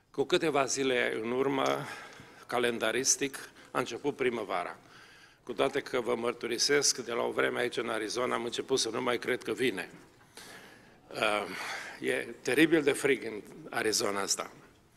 Cu câteva zile în urmă, calendaristic, a început primăvara. Cu toate că vă mărturisesc, de la o vreme aici în Arizona am început să nu mai cred că vine. E teribil de frig în Arizona asta.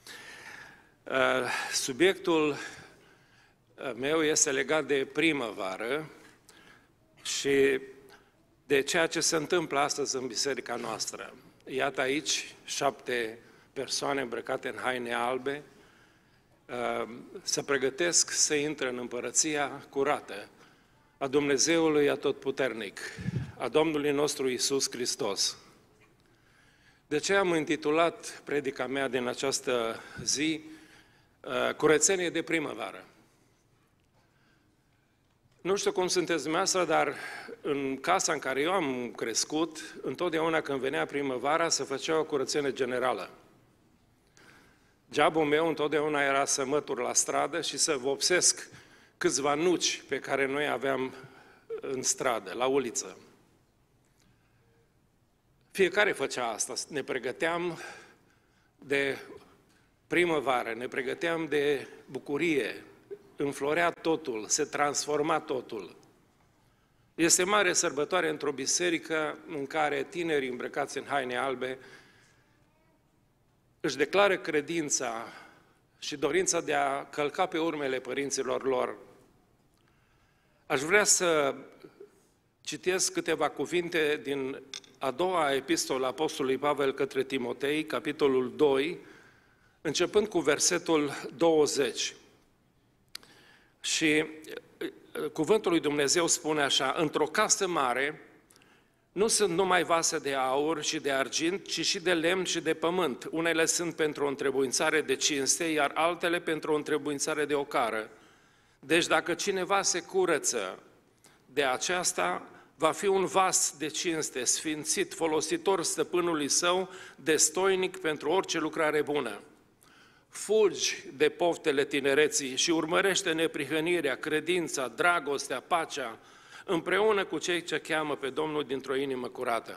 Subiectul meu este legat de primăvară și de ceea ce se întâmplă astăzi în biserica noastră. Iată aici 7 persoane îmbrăcate în haine albe, se pregătesc să intre în împărăția curată a Dumnezeului Atotputernic, a Domnului nostru Iisus Hristos. De ce am intitulat predica mea din această zi Curățenie de primăvară? Nu știu cum sunteți dumneavoastră, dar în casa în care eu am crescut, întotdeauna când venea primăvara, se făcea o curățenie generală. Jobul meu întotdeauna era să mătur la stradă și să vopsesc câțiva nuci pe care noi aveam în stradă, la uliță. Fiecare făcea asta. Ne pregăteam de primăvară, ne pregăteam de bucurie, înflorea totul, se transforma totul. Este mare sărbătoare într-o biserică în care tinerii îmbrăcați în haine albe își declară credința și dorința de a călca pe urmele părinților lor. Aș vrea să citesc câteva cuvinte din a doua epistolă a Apostolului Pavel către Timotei, capitolul 2, începând cu versetul 20. Și cuvântul lui Dumnezeu spune așa: într-o casă mare nu sunt numai vase de aur și de argint, ci și de lemn și de pământ. Unele sunt pentru o întrebuințare de cinste, iar altele pentru o întrebuințare de ocară. Deci dacă cineva se curăță de aceasta, va fi un vas de cinste, sfințit, folositor stăpânului său, destoinic pentru orice lucrare bună. Fugi de poftele tinereții și urmărește neprihănirea, credința, dragostea, pacea, împreună cu cei ce cheamă pe Domnul dintr-o inimă curată.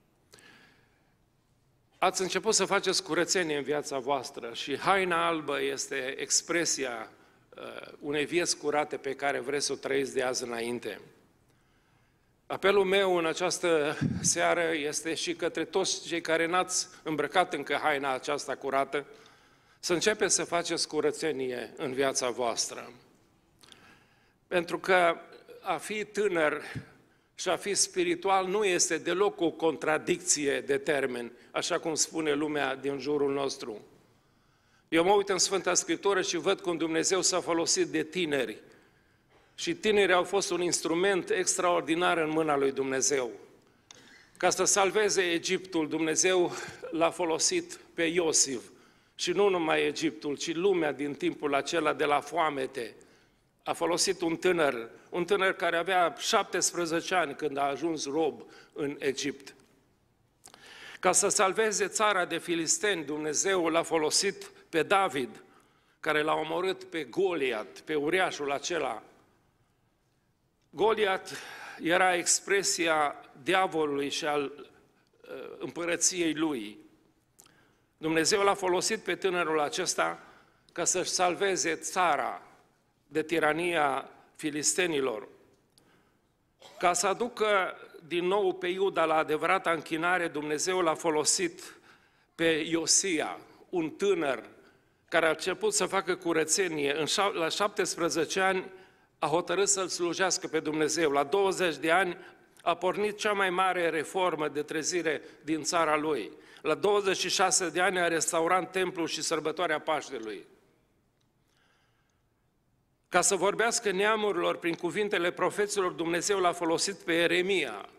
Ați început să faceți curățenie în viața voastră și haina albă este expresia unei vieți curate pe care vreți să o trăiți de azi înainte. Apelul meu în această seară este și către toți cei care n-ați îmbrăcat încă haina aceasta curată, să începeți să faceți curățenie în viața voastră. Pentru că a fi tânăr și a fi spiritual nu este deloc o contradicție de termeni, așa cum spune lumea din jurul nostru. Eu mă uit în Sfânta Scriptură și văd cum Dumnezeu s-a folosit de tineri. Și tinerii au fost un instrument extraordinar în mâna lui Dumnezeu. Ca să salveze Egiptul, Dumnezeu l-a folosit pe Iosif. Și nu numai Egiptul, ci lumea din timpul acela de la foamete. A folosit un tânăr care avea 17 ani când a ajuns rob în Egipt. Ca să salveze țara de filisteni, Dumnezeu l-a folosit pe David, care l-a omorât pe Goliat, pe uriașul acela. Goliat era expresia diavolului și al împărăției lui. Dumnezeu l-a folosit pe tânărul acesta ca să-și salveze țara de tirania filistenilor, ca să aducă din nou pe Iuda la adevărata închinare. Dumnezeu l-a folosit pe Iosia, un tânăr care a început să facă curățenie. La 17 ani a hotărât să-L slujească pe Dumnezeu. La 20 de ani a pornit cea mai mare reformă de trezire din țara lui. La 26 de ani a restaurat templul și sărbătoarea Paștelui. Ca să vorbească neamurilor prin cuvintele profeților, Dumnezeu l-a folosit pe Ieremia,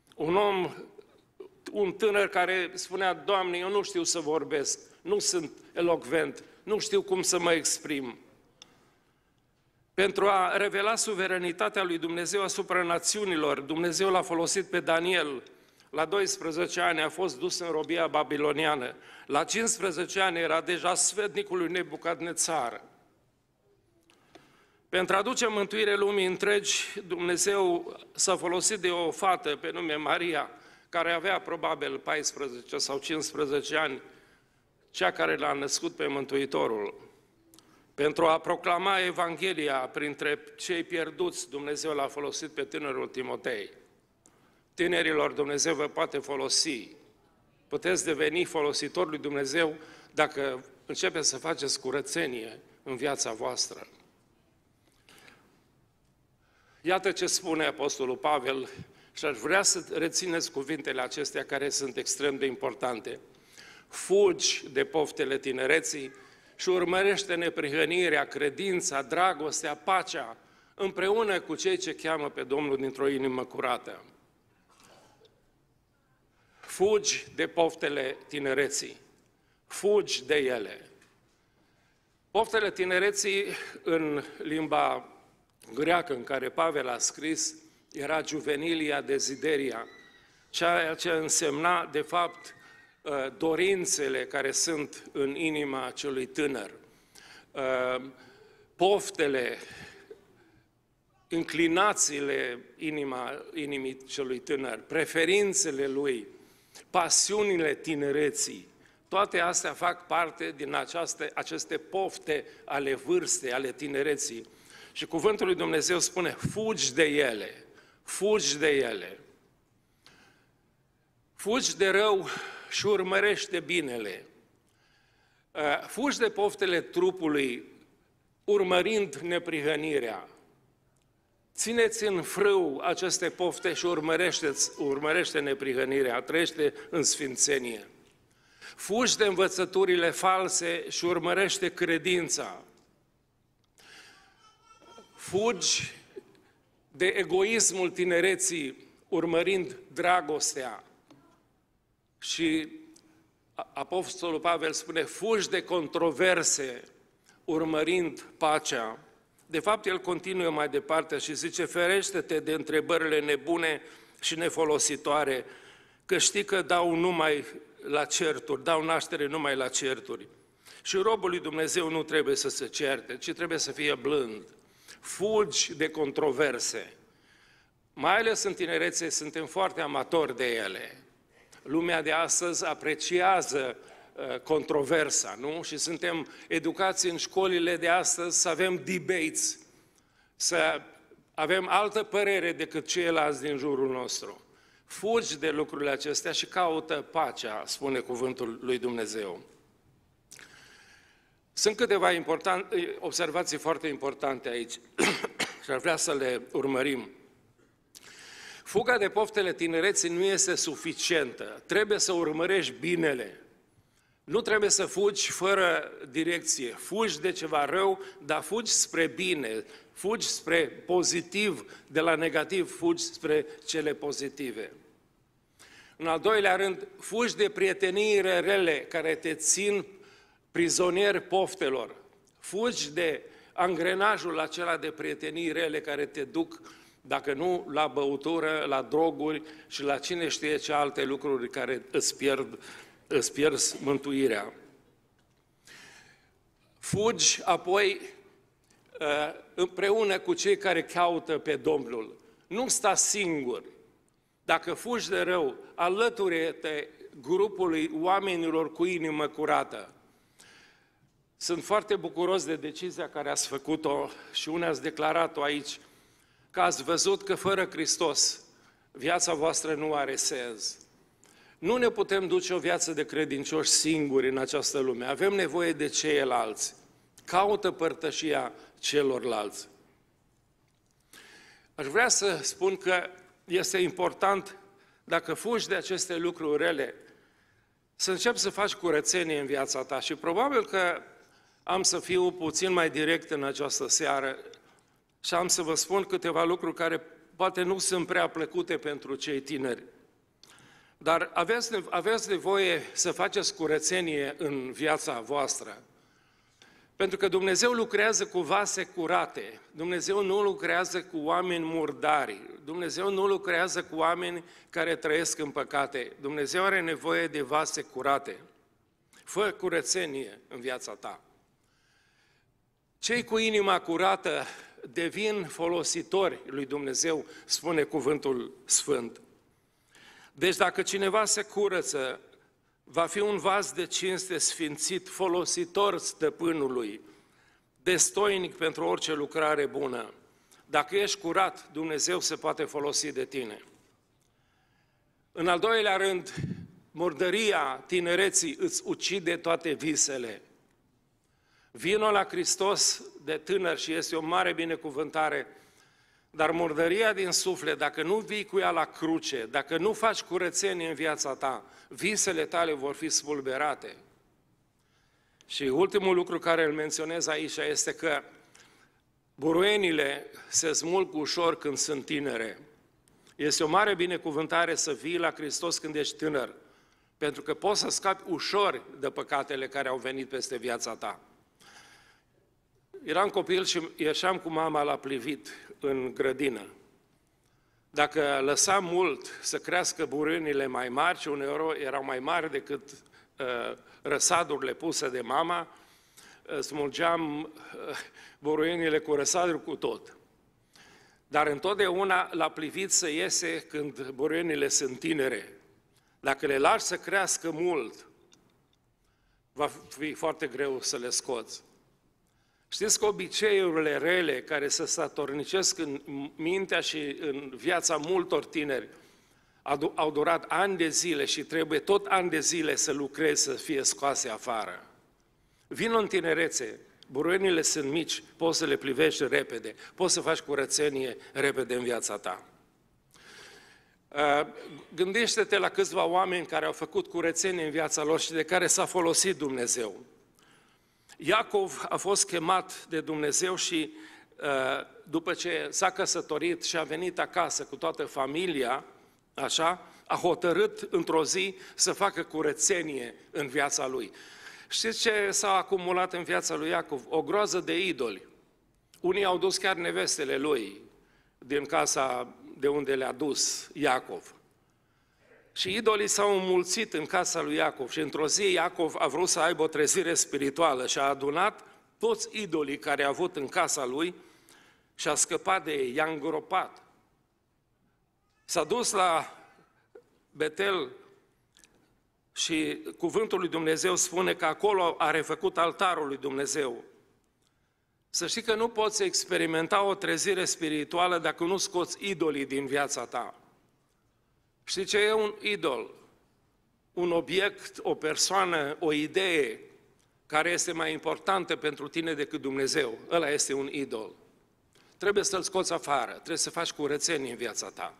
un tânăr care spunea: Doamne, eu nu știu să vorbesc, nu sunt elocvent, nu știu cum să mă exprim. Pentru a revela suveranitatea lui Dumnezeu asupra națiunilor, Dumnezeu l-a folosit pe Daniel. La 12 ani a fost dus în robia babiloniană. La 15 ani era deja sfetnicul lui Nebucadnețar. Pentru a aduce mântuire lumii întregi, Dumnezeu s-a folosit de o fată pe nume Maria, care avea probabil 14 sau 15 ani, cea care l-a născut pe Mântuitorul. Pentru a proclama Evanghelia printre cei pierduți, Dumnezeu l-a folosit pe tânărul Timotei. Tinerilor, Dumnezeu vă poate folosi. Puteți deveni folositori lui Dumnezeu dacă începeți să faceți curățenie în viața voastră. Iată ce spune Apostolul Pavel și aș vrea să rețineți cuvintele acestea care sunt extrem de importante. Fugi de poftele tinereții și urmărește neprihănirea, credința, dragostea, pacea, împreună cu cei ce cheamă pe Domnul dintr-o inimă curată. Fugi de poftele tinereții, fugi de ele. Poftele tinereții în limba greacă în care Pavel a scris era juvenilia desideria, ceea ce însemna de fapt dorințele care sunt în inima celui tânăr, poftele, inclinațiile inimii celui tânăr, preferințele lui, pasiunile tinereții, toate astea fac parte din aceste pofte ale vârstei, ale tinereții. Și cuvântul lui Dumnezeu spune, fugi de ele, fugi de ele. Fugi de rău și urmărește binele. Fugi de poftele trupului, urmărind neprihănirea. Țineți în frâu aceste pofte și urmărește neprihănirea, trăiește în sfințenie. Fugi de învățăturile false și urmărește credința. Fugi de egoismul tinereții, urmărind dragostea. Și Apostolul Pavel spune, fugi de controverse, urmărind pacea. De fapt, el continuă mai departe și zice, ferește-te de întrebările nebune și nefolositoare, că știi că dau numai la certuri, dau naștere numai la certuri. Și robul lui Dumnezeu nu trebuie să se certe, ci trebuie să fie blând. Fugi de controverse. Mai ales în tinerețe suntem foarte amatori de ele. Lumea de astăzi apreciază controversa, nu? Și suntem educați în școlile de astăzi să avem debates, să avem altă părere decât ceilalți din jurul nostru. Fugi de lucrurile acestea și caută pacea, spune cuvântul lui Dumnezeu. Sunt câteva observații foarte importante aici și ar vrea să le urmărim. Fuga de poftele tinereții nu este suficientă. Trebuie să urmărești binele. Nu trebuie să fugi fără direcție. Fugi de ceva rău, dar fugi spre bine. Fugi spre pozitiv, de la negativ fugi spre cele pozitive. În al doilea rând, fugi de prieteniile rele care te țin prizonier poftelor. Fugi de angrenajul acela de prietenii rele care te duc, dacă nu la băutură, la droguri și la cine știe ce alte lucruri care îți pierzi mântuirea. Fugi apoi împreună cu cei care caută pe Domnul. Nu sta singur. Dacă fugi de rău, alăture-te grupului oamenilor cu inimă curată. Sunt foarte bucuros de decizia care ați făcut-o și unde ați declarat-o aici, că ați văzut că fără Hristos viața voastră nu are sens. Nu ne putem duce o viață de credincioși singuri în această lume. Avem nevoie de ceilalți. Caută părtășia celorlalți. Aș vrea să spun că este important, dacă fugi de aceste lucruri rele, să începi să faci curățenie în viața ta. Și probabil că am să fiu puțin mai direct în această seară și am să vă spun câteva lucruri care poate nu sunt prea plăcute pentru cei tineri. Dar aveți nevoie să faceți curățenie în viața voastră. Pentru că Dumnezeu lucrează cu vase curate. Dumnezeu nu lucrează cu oameni murdari. Dumnezeu nu lucrează cu oameni care trăiesc în păcate. Dumnezeu are nevoie de vase curate. Fă curățenie în viața ta. Cei cu inima curată devin folositori lui Dumnezeu, spune cuvântul Sfânt. Deci dacă cineva se curăță, va fi un vas de cinste sfințit, folositor stăpânului, destoinic pentru orice lucrare bună. Dacă ești curat, Dumnezeu se poate folosi de tine. În al doilea rând, murdăria tinereții îți ucide toate visele. Vino la Hristos de tânăr și este o mare binecuvântare, dar murdăria din suflet, dacă nu vii cu ea la cruce, dacă nu faci curățenie în viața ta, visele tale vor fi spulberate. Și ultimul lucru care îl menționez aici este că buruienile se smulg ușor când sunt tinere. Este o mare binecuvântare să vii la Hristos când ești tânăr, pentru că poți să scapi ușor de păcatele care au venit peste viața ta. Eram copil și ieșeam cu mama la plivit în grădină. Dacă lăsam mult să crească buruienile mai mari, și uneori erau mai mari decât răsadurile puse de mama, smulgeam buruienile cu răsaduri cu tot. Dar întotdeauna la plivit se iese când buruienile sunt tinere. Dacă le lași să crească mult, va fi foarte greu să le scoți. Știți că obiceiurile rele care se statornicesc în mintea și în viața multor tineri au durat ani de zile și trebuie tot ani de zile să lucrezi să fie scoase afară. Vino în tinerețe, buruienile sunt mici, poți să le plivești repede, poți să faci curățenie repede în viața ta. Gândește-te la câțiva oameni care au făcut curățenie în viața lor și de care s-a folosit Dumnezeu. Iacov a fost chemat de Dumnezeu și după ce s-a căsătorit și a venit acasă cu toată familia, așa, a hotărât într-o zi să facă curățenie în viața lui. Știți ce s-a acumulat în viața lui Iacov? O groază de idoli. Unii au dus chiar nevestele lui din casa de unde le-a dus Iacov. Și idolii s-au înmulțit în casa lui Iacov și într-o zi Iacov a vrut să aibă o trezire spirituală și a adunat toți idolii care a avut în casa lui și a scăpat de ei, i-a îngropat. S-a dus la Betel și cuvântul lui Dumnezeu spune că acolo a refăcut altarul lui Dumnezeu. Să știi că nu poți experimenta o trezire spirituală dacă nu scoți idolii din viața ta. Știi ce e un idol? Un obiect, o persoană, o idee care este mai importantă pentru tine decât Dumnezeu. Ăla este un idol. Trebuie să-l scoți afară, trebuie să faci curățenie în viața ta.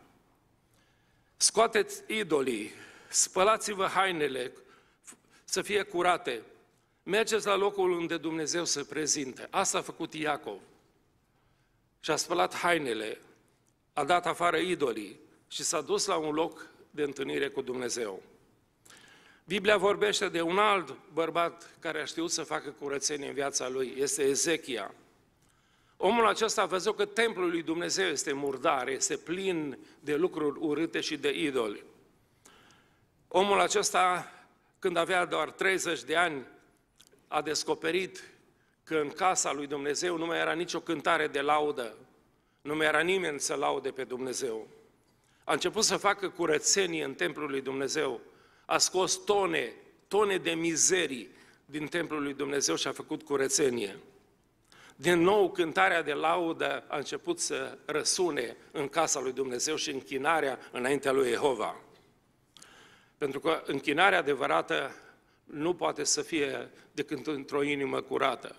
Scoateți idolii, spălați-vă hainele, să fie curate. Mergeți la locul unde Dumnezeu se prezinte. Asta a făcut Iacov. Și-a spălat hainele, a dat afară idolii și s-a dus la un loc de întâlnire cu Dumnezeu. Biblia vorbește de un alt bărbat care a știut să facă curățenie în viața lui, este Ezechia. Omul acesta a văzut că templul lui Dumnezeu este murdar, este plin de lucruri urâte și de idoli. Omul acesta, când avea doar 30 de ani, a descoperit că în casa lui Dumnezeu nu mai era nicio cântare de laudă, nu mai era nimeni să laude pe Dumnezeu. A început să facă curățenie în templul lui Dumnezeu, a scos tone de mizerii din templul lui Dumnezeu și a făcut curățenie. Din nou, cântarea de laudă a început să răsune în casa lui Dumnezeu și închinarea înaintea lui Jehova. Pentru că închinarea adevărată nu poate să fie decât într-o inimă curată.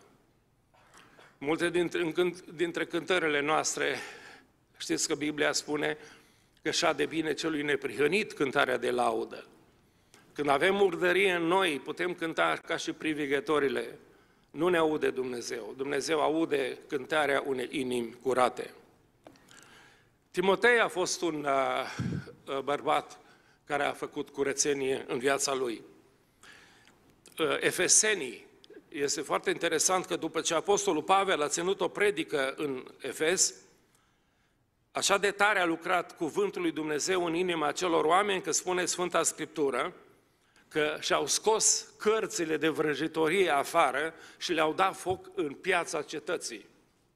Multe dintre cântările noastre, știți că Biblia spune că șade bine celui neprihănit cântarea de laudă. Când avem murdărie în noi, putem cânta ca și privighetorile. Nu ne aude Dumnezeu. Dumnezeu aude cântarea unei inimi curate. Timotei a fost un bărbat care a făcut curățenie în viața lui. Efesenii, este foarte interesant că după ce Apostolul Pavel a ținut o predică în Efes, așa de tare a lucrat cuvântul lui Dumnezeu în inima acelor oameni, că spune Sfânta Scriptură, că și-au scos cărțile de vrăjitorie afară și le-au dat foc în piața cetății.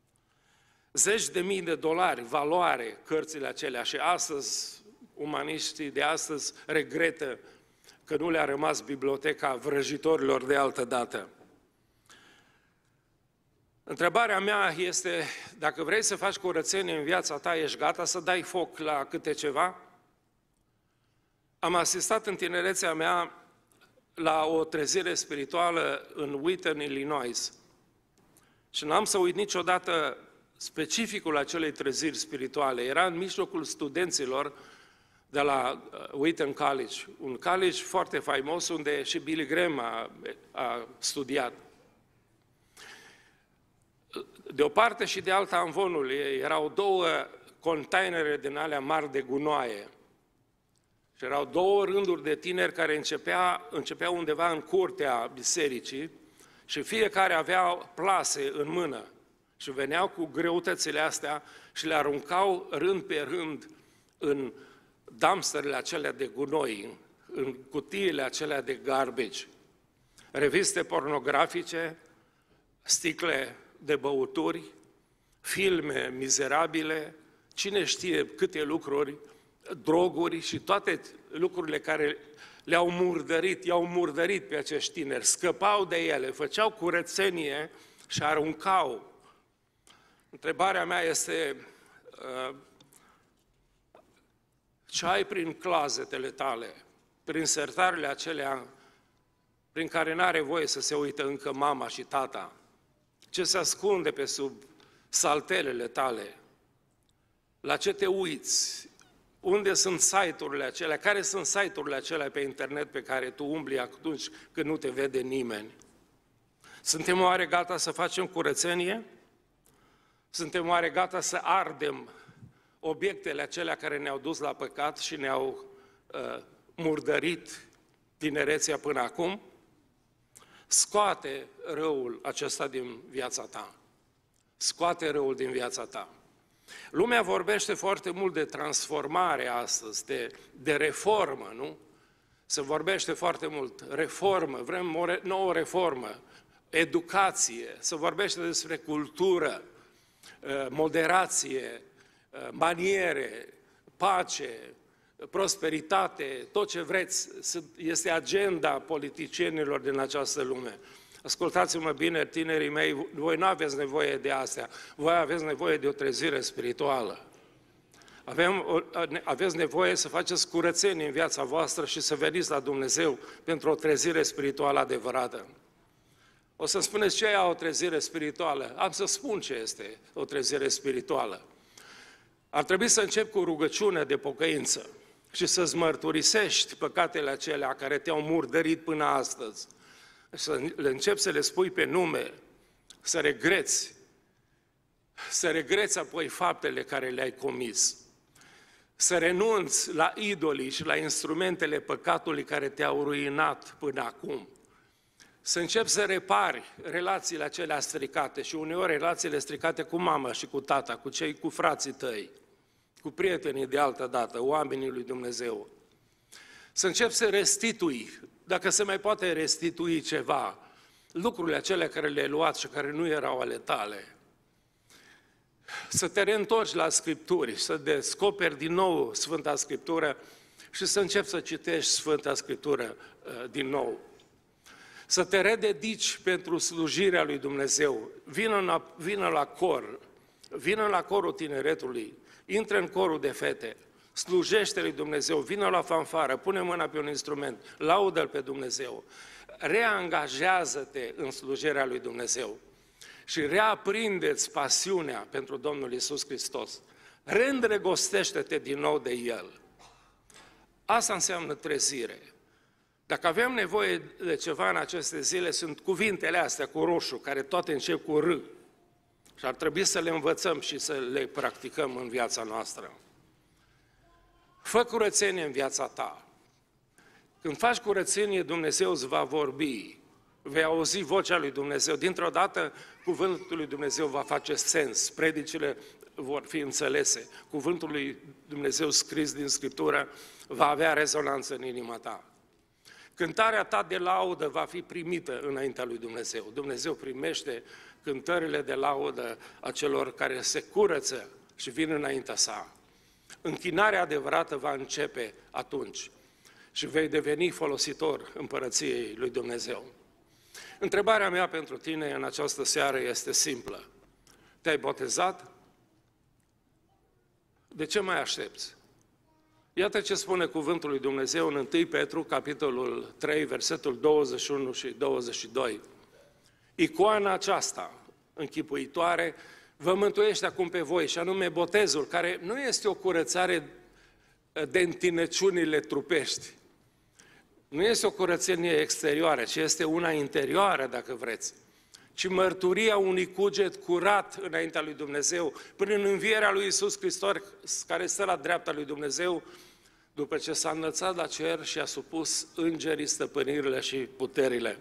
$10.000 valoare cărțile acelea și astăzi, umaniștii de astăzi regretă că nu le-a rămas biblioteca vrăjitorilor de altă dată. Întrebarea mea este, dacă vrei să faci curățenie în viața ta, ești gata să dai foc la câte ceva? Am asistat în tinerețea mea la o trezire spirituală în Wheaton, Illinois. Și n-am să uit niciodată specificul acelei treziri spirituale. Era în mijlocul studenților de la Wheaton College, un college foarte faimos unde și Billy Graham a studiat. De o parte și de alta amvonului erau două containere din alea mari de gunoaie. Și erau două rânduri de tineri care începeau undeva în curtea bisericii și fiecare avea plase în mână și veneau cu greutățile astea și le aruncau rând pe rând în dumpsterele acelea de gunoi, în cutiile acelea de garbage, reviste pornografice, sticle de băuturi, filme mizerabile, cine știe câte lucruri, droguri și toate lucrurile care i-au murdărit pe acești tineri, scăpau de ele, făceau curățenie și aruncau. Întrebarea mea este, ce ai prin clozetele tale, prin sertarele acelea prin care n-are voie să se uită încă mama și tata? Ce se ascunde pe sub saltelele tale? La ce te uiți? Unde sunt site-urile acelea? Care sunt site-urile acelea pe internet pe care tu umbli atunci când nu te vede nimeni? Suntem oare gata să facem curățenie? Suntem oare gata să ardem obiectele acelea care ne-au dus la păcat și ne-au murdărit tinerețea până acum? Scoate răul acesta din viața ta. Scoate răul din viața ta. Lumea vorbește foarte mult de transformare astăzi, de reformă, nu? Se vorbește foarte mult, reformă, vrem o nouă reformă, educație, se vorbește despre cultură, moderație, maniere, pace, prosperitate, tot ce vreți, este agenda politicienilor din această lume. Ascultați-mă bine, tinerii mei, voi nu aveți nevoie de astea, voi aveți nevoie de o trezire spirituală. Aveți nevoie să faceți curățenie în viața voastră și să veniți la Dumnezeu pentru o trezire spirituală adevărată. O să spuneți ce e o trezire spirituală? Am să spun ce este o trezire spirituală. Ar trebui să începi cu rugăciune de pocăință și să-ți mărturisești păcatele acelea care te-au murdărit până astăzi. Să le începi să le spui pe nume, să regreți apoi faptele care le-ai comis, să renunți la idolii și la instrumentele păcatului care te-au ruinat până acum, să începi să repari relațiile acelea stricate și uneori relațiile stricate cu mama și cu tata, cu frații tăi, cu prietenii de altă dată, oamenii lui Dumnezeu. Să începi să restitui, dacă se mai poate restitui ceva, lucrurile acelea care le-ai luat și care nu erau ale tale. Să te reîntorci la Scripturi, să descoperi din nou Sfânta Scriptură și să începi să citești Sfânta Scriptură din nou. Să te rededici pentru slujirea lui Dumnezeu. Vină la cor, vină la corul tineretului, intră în corul de fete, slujește lui Dumnezeu, vină la fanfară, pune mâna pe un instrument, laudă-L pe Dumnezeu, reangajează-te în slujirea lui Dumnezeu și reaprindeți pasiunea pentru Domnul Iisus Hristos. Reîndrăgostește-te din nou de El. Asta înseamnă trezire. Dacă avem nevoie de ceva în aceste zile, sunt cuvintele astea cu roșu, care toate încep cu R. Și ar trebui să le învățăm și să le practicăm în viața noastră. Fă curățenie în viața ta. Când faci curățenie, Dumnezeu îți va vorbi. Vei auzi vocea lui Dumnezeu. Dintr-o dată, cuvântul lui Dumnezeu va face sens. Predicile vor fi înțelese. Cuvântul lui Dumnezeu scris din Scriptură va avea rezonanță în inima ta. Cântarea ta de laudă va fi primită înaintea lui Dumnezeu. Dumnezeu primește cântările de laudă a celor care se curăță și vin înaintea sa. Închinarea adevărată va începe atunci. și vei deveni folositor împărăției lui Dumnezeu. Întrebarea mea pentru tine în această seară este simplă. Te-ai botezat? De ce mai aștepți? Iată ce spune cuvântul lui Dumnezeu în 1 Petru, capitolul 3, versetul 21 și 22. Icoana aceasta închipuitoare vă mântuiește acum pe voi, și anume botezul, care nu este o curățare de întinăciunile trupești. Nu este o curățenie exterioară, ci este una interioară, dacă vreți. Ci mărturia unui cuget curat înaintea lui Dumnezeu, până în învierea lui Iisus Hristos, care stă la dreapta lui Dumnezeu, după ce s-a înălțat la cer și a supus îngerii stăpânirile și puterile.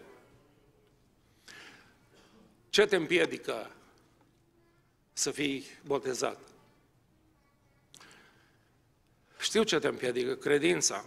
Ce te împiedică să fii botezat? Știu ce te împiedică, credința.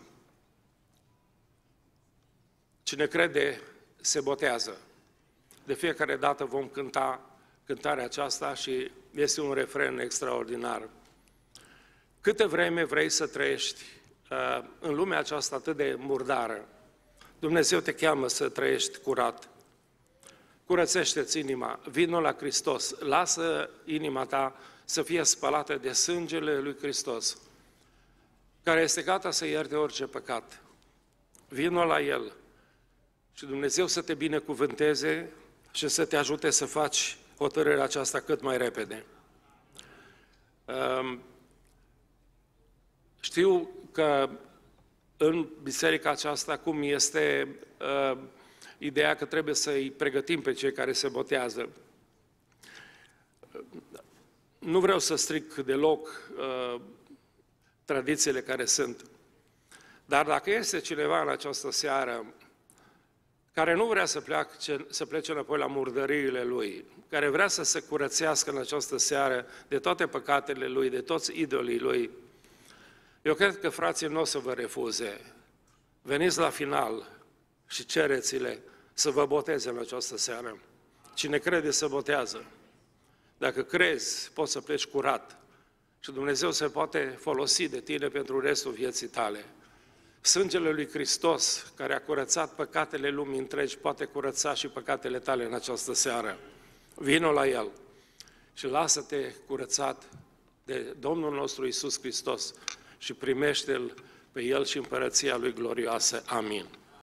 Cine crede, se botează. De fiecare dată vom cânta cântarea aceasta și este un refren extraordinar. Câte vreme vrei să trăiești în lumea aceasta atât de murdară, Dumnezeu te cheamă să trăiești curat. Curățește-ți inima, vino la Hristos, lasă inima ta să fie spălată de sângele lui Hristos, care este gata să ierte orice păcat. Vino la El și Dumnezeu să te binecuvânteze și să te ajute să faci hotărârea aceasta cât mai repede. Știu că în biserica aceasta acum este ideea că trebuie să-i pregătim pe cei care se botează. Nu vreau să stric deloc tradițiile care sunt, dar dacă este cineva în această seară care nu vrea să plece înapoi la murdăriile lui, care vrea să se curățească în această seară de toate păcatele lui, de toți idolii lui, eu cred că frații nu o să vă refuze. Veniți la final și cereți-le să vă boteze în această seară. Cine crede se botează. Dacă crezi, poți să pleci curat și Dumnezeu se poate folosi de tine pentru restul vieții tale. Sângele lui Hristos, care a curățat păcatele lumii întregi, poate curăța și păcatele tale în această seară. Vino la El și lasă-te curățat de Domnul nostru Iisus Hristos și primește-L pe El și împărăția Lui glorioasă. Amin.